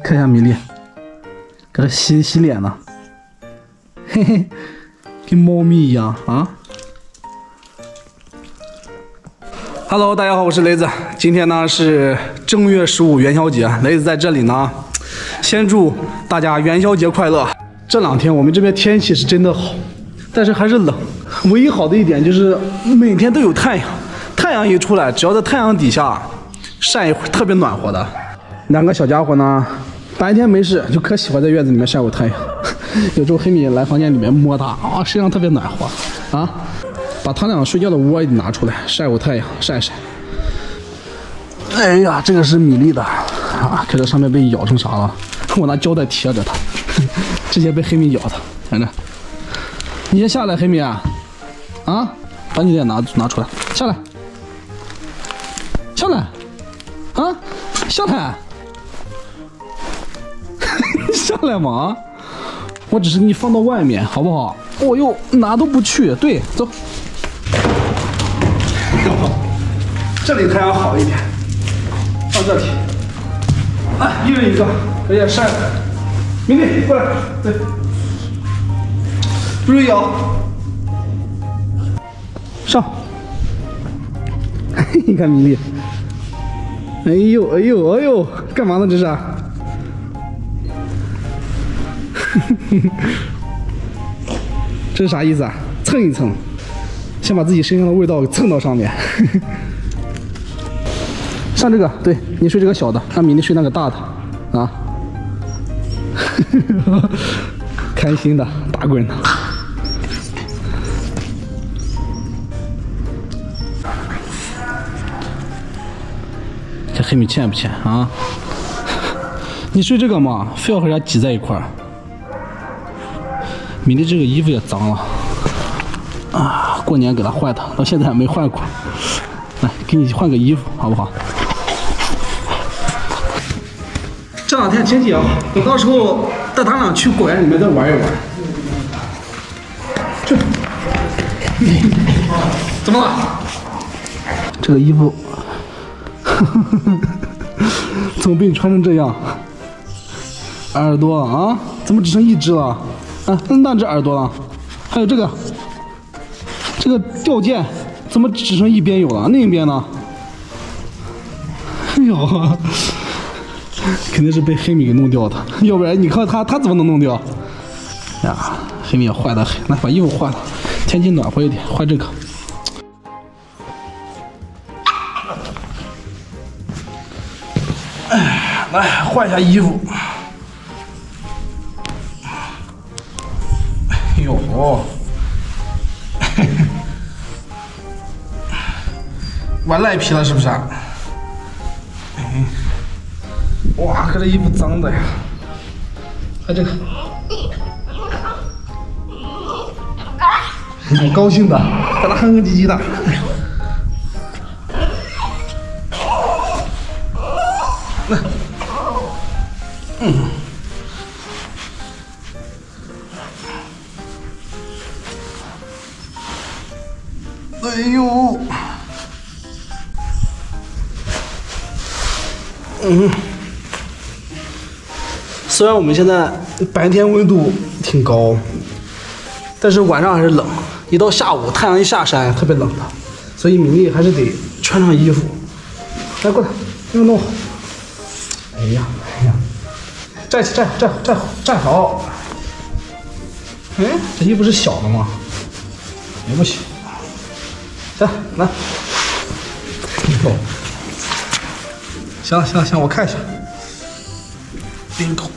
看一下米粒，搁这洗脸呢，嘿嘿，跟猫咪一样啊。Hello， 大家好，我是雷子。今天呢是正月15元宵节，雷子在这里呢，先祝大家元宵节快乐。这2天我们这边天气是真的好，但是还是冷。唯一好的一点就是每天都有太阳，太阳一出来，只要在太阳底下晒一会儿，特别暖和的。2个小家伙呢，白天没事就可喜欢在院子里面晒会太阳。有时候黑米来房间里面摸它啊，身上特别暖和啊。把他俩睡觉的窝也拿出来晒会太阳，晒晒。哎呀，这个是米粒的啊，看这上面被咬成啥了？我拿胶带贴着它，之前被黑米咬它。看着，你先下来，黑米啊，把你脸拿出来，下来，下来，啊，下来，下来嘛！我只是给你放到外面，好不好？我又哪都不去，对，走。这里太阳好一点，放这里。哎，一人一个，而且晒。明丽过来，对，注意啊，上。你看米粒，哎呦哎呦哎呦，干嘛呢这是？这是啥意思啊？蹭一蹭，先把自己身上的味道给蹭到上面。上这个，对你睡这个小的，让米粒睡那个大的，啊，开心的打滚呢。这黑米欠不欠啊？你睡这个嘛，非要和人家挤在一块儿。米粒这个衣服也脏了，啊，过年给他换的，到现在还没换过。来，给你换个衣服，好不好？这2天天气也好，等到时候带他俩去果园里面再玩一玩。这怎么了？这个衣服怎么被你穿成这样？耳朵啊，怎么只剩1只了？啊，那只耳朵了？还有这个吊件，怎么只剩一边有了？另一边呢？哎呦！肯定是被黑米给弄掉的，要不然你看他怎么能弄掉？呀，黑米也坏得很，来把衣服换了，天气暖和一点，换这个。哎，来换一下衣服。哎呦，玩赖皮了是不是？哇，可这衣服脏的呀！看这个，挺高兴的，在那哼哼唧唧的。来，哎呦，虽然我们现在白天温度挺高，但是晚上还是冷。一到下午，太阳一下山，特别冷的，所以米粒还是得穿上衣服。来，过来，给我弄好。哎呀，站起，站好。哎，这衣服是小的吗？也不行。行，来。行，我看一下。领口。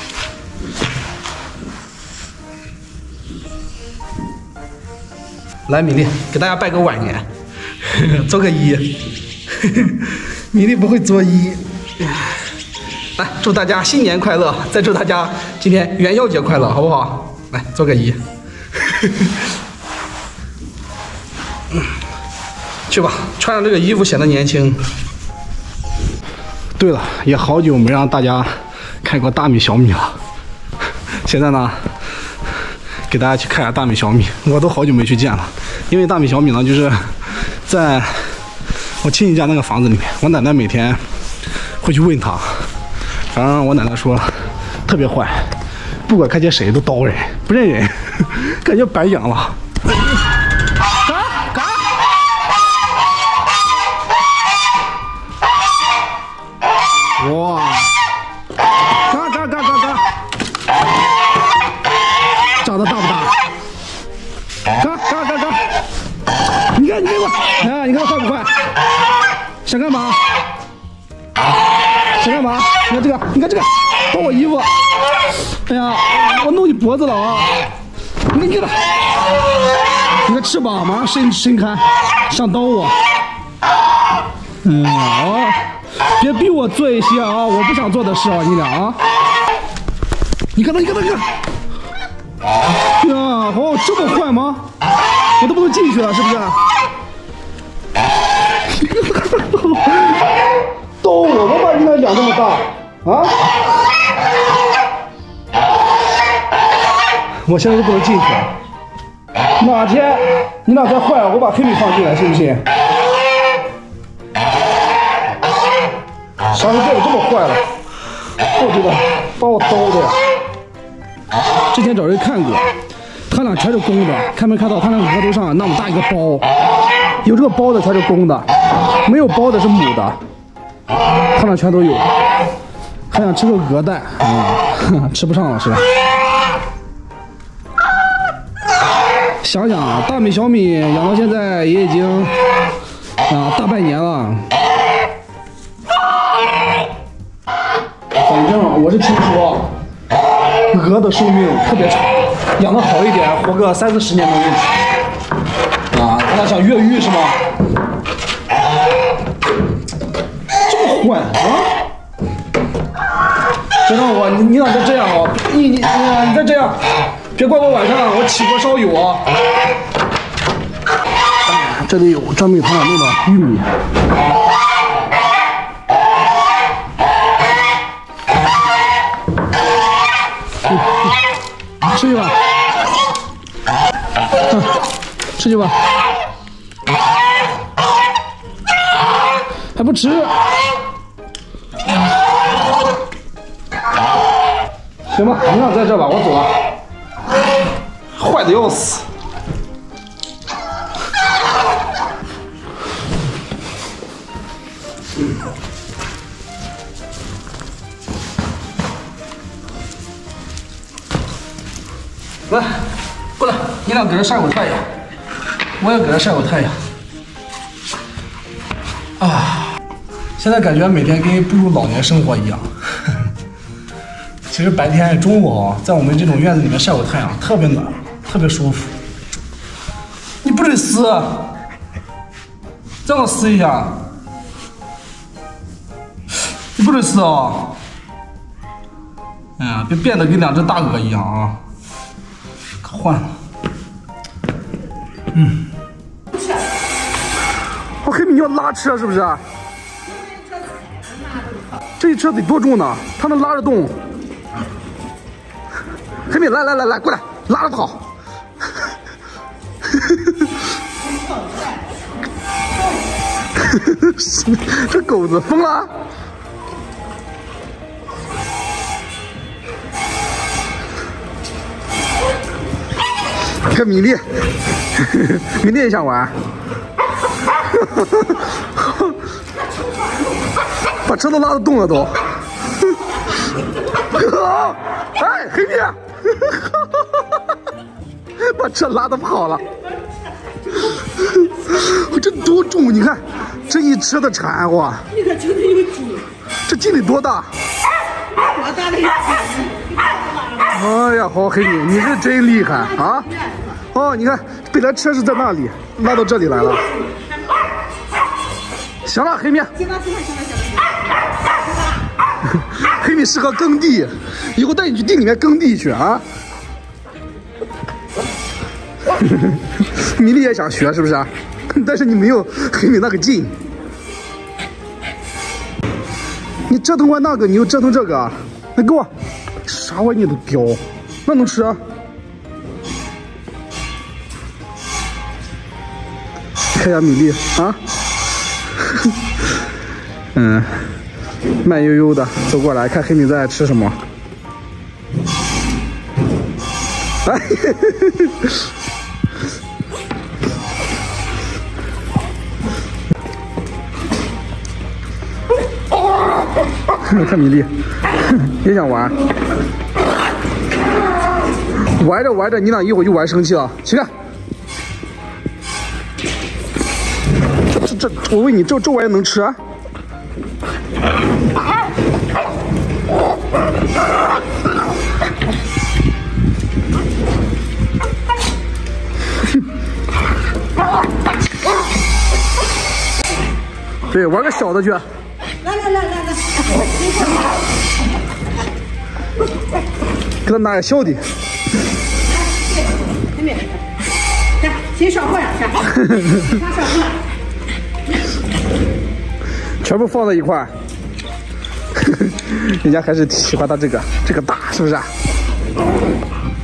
来，米粒，给大家拜个晚年，作个揖。米粒不会作揖。来，祝大家新年快乐，再祝大家今天元宵节快乐，好不好？来，作个揖。去吧，穿上这个衣服显得年轻。对了，也好久没让大家看过大米小米了。现在呢，给大家去看下大米小米，我都好久没去见了。因为大米小米呢，就是在我亲戚家那个房子里面，我奶奶每天会去喂它， 反正我奶奶说特别坏，不管看见谁都叨人，不认人，感觉白养了。嘎！哇！嘎！长得大不大？嘎！你看我，哎，你看快不快？想干嘛？你看这个，抱我衣服。哎呀，我弄你脖子了啊！你看，你看翅膀马上伸开，想叨我。别逼我做一些啊我不想做的事啊，你俩啊！你看。呀，这么坏吗？我都不能进去了，是不是？逗我把你俩养这么大啊！我现在都不能进去。哪天你俩再坏了，我把黑米放进来，信不信？啥时候变得这么坏了？我觉得把我叨的呀！之前找人看过，他俩全是公的，看没看到？他俩额头上那么大一个包，有这个包的才是公的，没有包的是母的。他俩全都有，还想吃个鹅蛋吃不上了是吧？想想啊，大米小米养到现在也已经大半年了。反正我是听说鹅的寿命特别长，养得好一点，活个30-40年没问题。他俩想越狱是吗？这么坏啊！别让我，你咋再这样啊？你再这样，别怪我晚上我起锅烧油啊！这里有专门给他俩弄的玉米。吃去吧，吃去吧，还不吃？行吧，你俩在这吧，我走了。坏的要死。来，过来，你俩搁这晒会太阳，我也搁这晒会太阳。现在感觉每天跟步入老年生活一样。其实白天中午在我们这种院子里面晒会太阳，特别暖，特别舒服。你不准撕，这样撕一下，你不准撕啊！哎呀，别变得跟2只大鹅一样啊！换了，我黑米要拉车是不是？这一车得多重呢？它能拉着动。黑米，来，过来，拉着跑。这狗子疯了。看米粒，米粒也想玩，把车都拉得动了都。哎，黑米，把车拉得跑了。这多重？你看，这一车的铲哇！你看真的有劲。这劲得多大？多大的一哎呀，好黑米，你是真厉害啊！哦，你看，本来车是在那里，拉到这里来了。行了，黑米。行了。黑米适合耕地，以后带你去地里面耕地去啊！米粒也想学是不是？但是你没有黑米那个劲。你折腾完那个，你又折腾这个，那给我啥玩意都叼，那能吃啊？看一下米粒啊， 慢悠悠的走过来，看黑米在吃什么。哎，看米粒，也想玩。玩着玩着，你俩一会儿就玩生气了。起来。这，我问你，这玩意能吃啊？对，玩个小的去。来，给他拿个小的。来，先上货上去。拿上货。全部放在一块儿。人家还是喜欢它这个大，是不是？